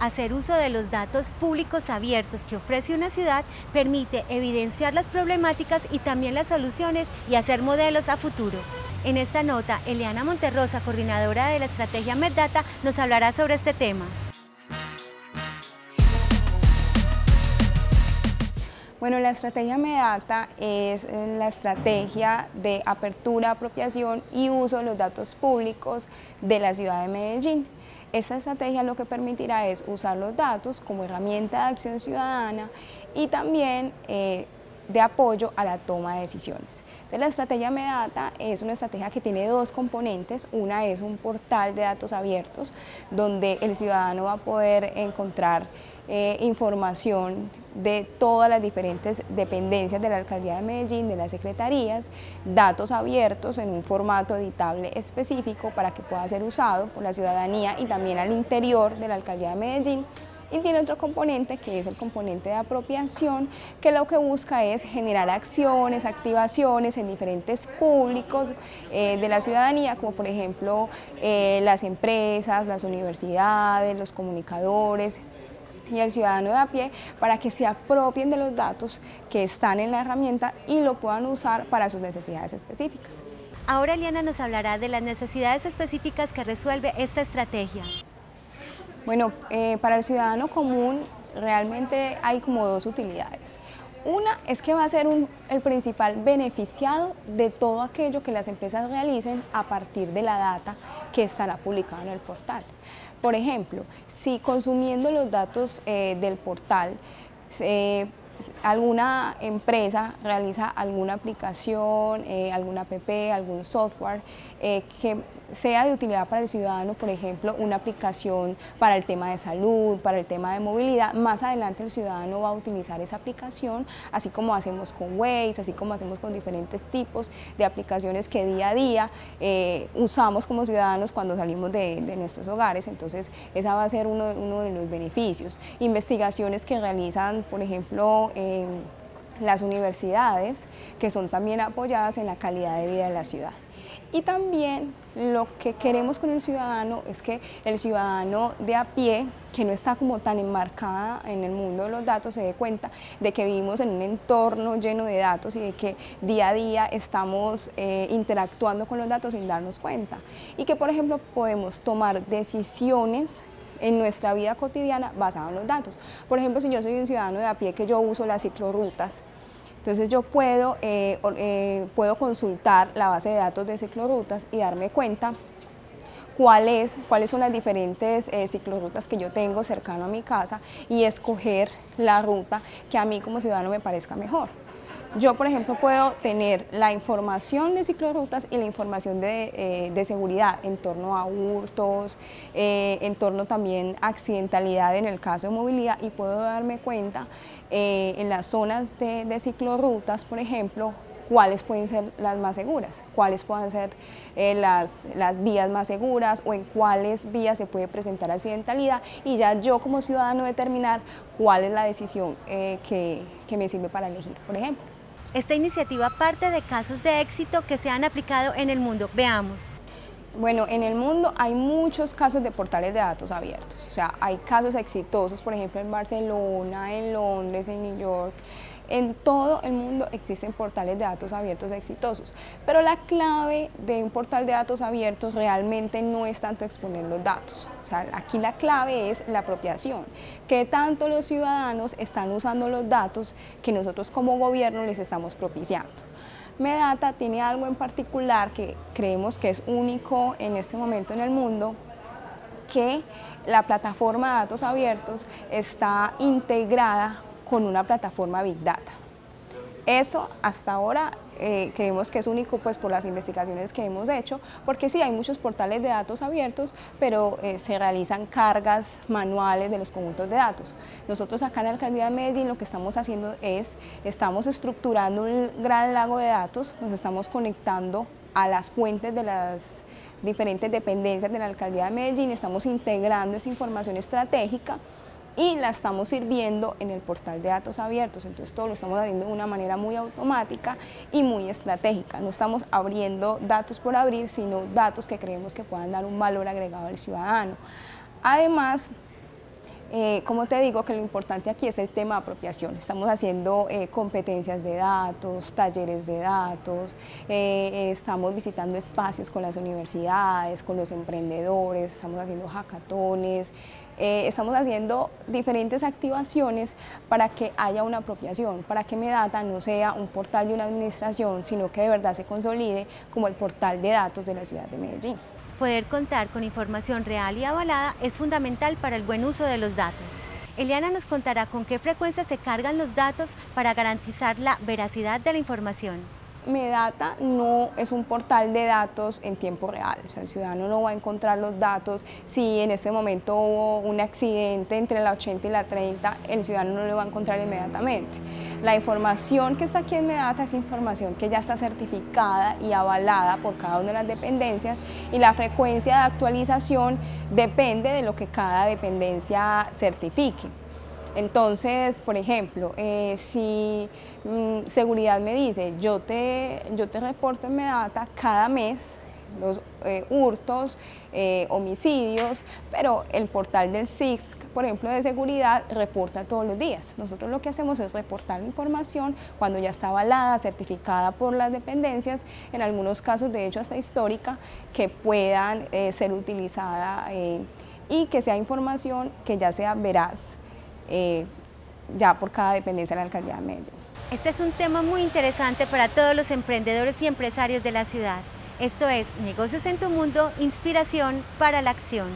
Hacer uso de los datos públicos abiertos que ofrece una ciudad permite evidenciar las problemáticas y también las soluciones y hacer modelos a futuro. En esta nota, Eliana Monterrosa, coordinadora de la estrategia MedData, nos hablará sobre este tema. Bueno, la estrategia MedData es la estrategia de apertura, apropiación y uso de los datos públicos de la ciudad de Medellín. Esta estrategia lo que permitirá es usar los datos como herramienta de acción ciudadana y también de apoyo a la toma de decisiones. Entonces, la estrategia MedData es una estrategia que tiene dos componentes. Una es un portal de datos abiertos donde el ciudadano va a poder encontrar información de todas las diferentes dependencias de la Alcaldía de Medellín, de las secretarías, datos abiertos en un formato editable específico para que pueda ser usado por la ciudadanía y también al interior de la Alcaldía de Medellín. Y tiene otro componente que es el componente de apropiación, que lo que busca es generar acciones, activaciones en diferentes públicos de la ciudadanía, como por ejemplo las empresas, las universidades, los comunicadores y el ciudadano de a pie, para que se apropien de los datos que están en la herramienta y lo puedan usar para sus necesidades específicas. Ahora Eliana nos hablará de las necesidades específicas que resuelve esta estrategia. Bueno, para el ciudadano común realmente hay como dos utilidades. Una es que va a ser el principal beneficiado de todo aquello que las empresas realicen a partir de la data que estará publicada en el portal. Por ejemplo, si consumiendo los datos del portal, alguna empresa realiza alguna aplicación, alguna app, algún software que sea de utilidad para el ciudadano, por ejemplo, una aplicación para el tema de salud, para el tema de movilidad, más adelante el ciudadano va a utilizar esa aplicación, así como hacemos con Waze, así como hacemos con diferentes tipos de aplicaciones que día a día usamos como ciudadanos cuando salimos de nuestros hogares. Entonces, esa va a ser uno de los beneficios. Investigaciones que realizan, por ejemplo, las universidades, que son también apoyadas en la calidad de vida de la ciudad. Y también lo que queremos con el ciudadano es que el ciudadano de a pie, que no está como tan enmarcada en el mundo de los datos, se dé cuenta de que vivimos en un entorno lleno de datos y de que día a día estamos interactuando con los datos sin darnos cuenta. Y que, por ejemplo, podemos tomar decisiones en nuestra vida cotidiana basado en los datos. Por ejemplo, si yo soy un ciudadano de a pie que yo uso las ciclorrutas, entonces yo puedo consultar la base de datos de ciclorrutas y darme cuenta cuáles son las diferentes ciclorrutas que yo tengo cercano a mi casa y escoger la ruta que a mí como ciudadano me parezca mejor. Yo, por ejemplo, puedo tener la información de ciclorrutas y la información de seguridad en torno a hurtos, en torno también a accidentalidad en el caso de movilidad, y puedo darme cuenta en las zonas de ciclorrutas, por ejemplo, cuáles pueden ser las más seguras, cuáles pueden ser las vías más seguras o en cuáles vías se puede presentar accidentalidad, y ya yo como ciudadano determinar cuál es la decisión que me sirve para elegir, por ejemplo. Esta iniciativa parte de casos de éxito que se han aplicado en el mundo. Veamos. Bueno, en el mundo hay muchos casos de portales de datos abiertos. O sea, hay casos exitosos, por ejemplo, en Barcelona, en Londres, en New York. En todo el mundo existen portales de datos abiertos exitosos, pero la clave de un portal de datos abiertos realmente no es tanto exponer los datos. O sea, aquí la clave es la apropiación, que tanto los ciudadanos están usando los datos que nosotros como gobierno les estamos propiciando. MedData tiene algo en particular que creemos que es único en este momento en el mundo, que la plataforma de datos abiertos está integrada con una plataforma Big Data. Eso hasta ahora creemos que es único, pues, por las investigaciones que hemos hecho, porque sí, hay muchos portales de datos abiertos, pero se realizan cargas manuales de los conjuntos de datos. Nosotros acá en la Alcaldía de Medellín lo que estamos haciendo es, estamos estructurando un gran lago de datos, nos estamos conectando a las fuentes de las diferentes dependencias de la Alcaldía de Medellín, estamos integrando esa información estratégica y la estamos sirviendo en el portal de datos abiertos. Entonces todo lo estamos haciendo de una manera muy automática y muy estratégica. No estamos abriendo datos por abrir, sino datos que creemos que puedan dar un valor agregado al ciudadano. Además, Como te digo, que lo importante aquí es el tema de apropiación. Estamos haciendo competencias de datos, talleres de datos, estamos visitando espacios con las universidades, con los emprendedores, estamos haciendo hackatones, estamos haciendo diferentes activaciones para que haya una apropiación, para que Medata no sea un portal de una administración, sino que de verdad se consolide como el portal de datos de la ciudad de Medellín. Poder contar con información real y avalada es fundamental para el buen uso de los datos. Eliana nos contará con qué frecuencia se cargan los datos para garantizar la veracidad de la información. Medata no es un portal de datos en tiempo real, o sea, el ciudadano no va a encontrar los datos. Si en este momento hubo un accidente entre la 80 y la 30, el ciudadano no lo va a encontrar inmediatamente. La información que está aquí en Medata es información que ya está certificada y avalada por cada una de las dependencias, y la frecuencia de actualización depende de lo que cada dependencia certifique. Entonces, por ejemplo, si seguridad me dice, yo te reporto en Medata cada mes los hurtos, homicidios, pero el portal del SIC, por ejemplo, de seguridad, reporta todos los días. Nosotros lo que hacemos es reportar la información cuando ya está avalada, certificada por las dependencias, en algunos casos de hecho hasta histórica, que puedan ser utilizada y que sea información que ya sea veraz, ya por cada dependencia de la alcaldía de Medellín. Este es un tema muy interesante para todos los emprendedores y empresarios de la ciudad. Esto es Negocios en tu Mundo, inspiración para la acción.